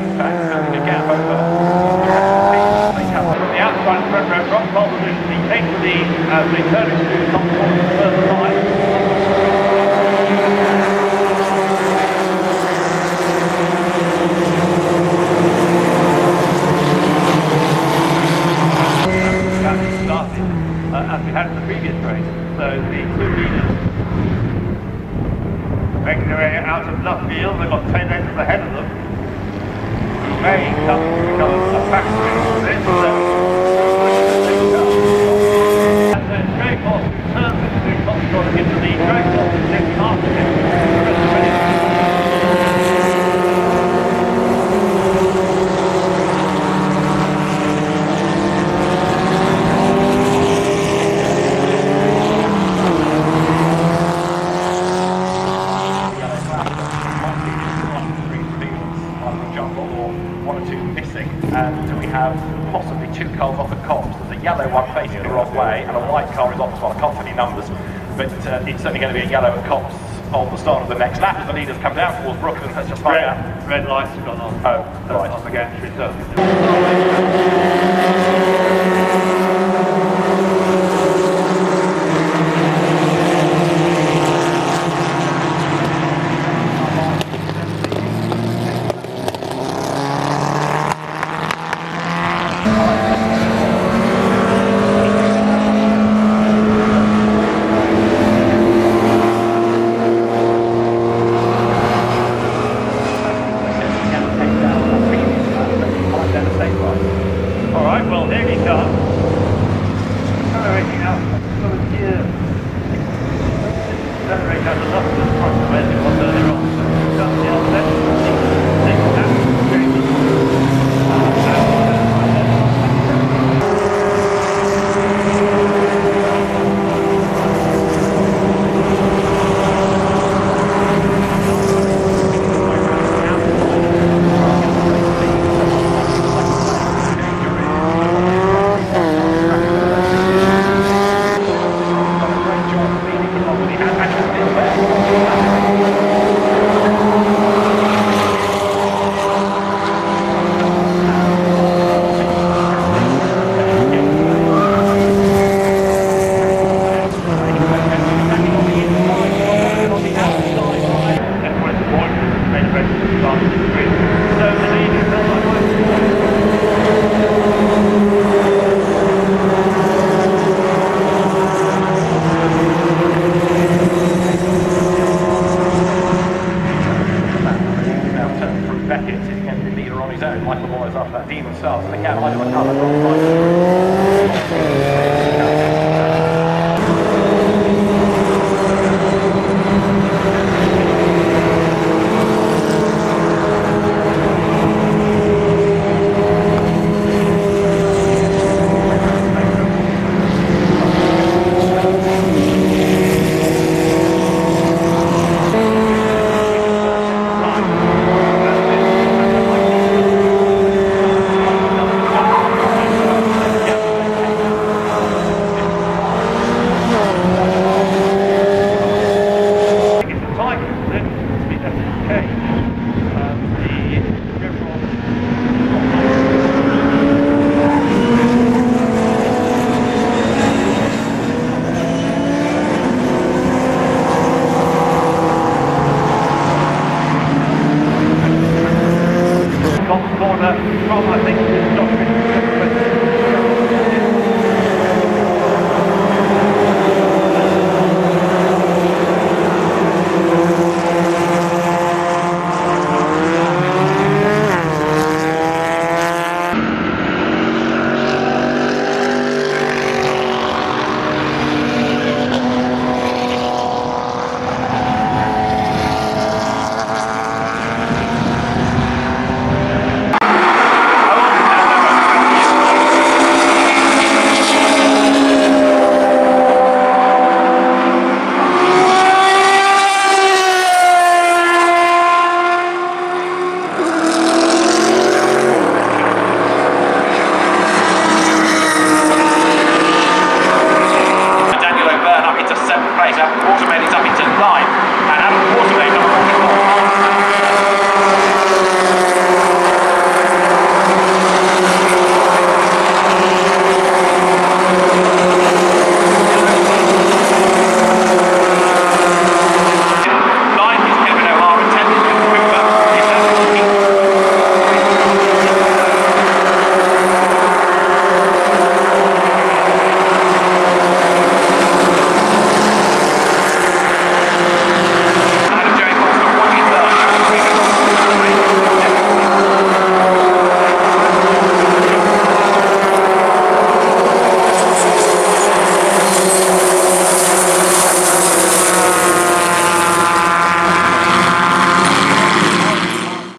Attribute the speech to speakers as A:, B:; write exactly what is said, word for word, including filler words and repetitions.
A: in fact, so we can gap over. The outside of the front row drop rather than the take to the uh, the turning to top of the first line. Started uh, as we had in the previous race. So the two leaders making their way out of left field. They've got ten lengths ahead of them. May come to become a factory for this. So and then straight off turns into top sort of into the drag off next after him. The rest of it. And we have possibly two cars off at copse. There's a yellow one facing the wrong way and a white car is off as well. I can't tell you numbers, but uh, it's certainly going to be a yellow at copse on the start of the next lap as the leaders come down towards Brooklyn. Let's just find
B: red,
A: out.
B: Red lights have gone on.
A: Oh, right.
B: On the gantry, so. Alright, well here he comes. Accelerating out sort of here. Accelerating out the left of the front of where it was earlier on. So down the outlet. Take that. Themselves, and again, I do a colour from, I think, it's not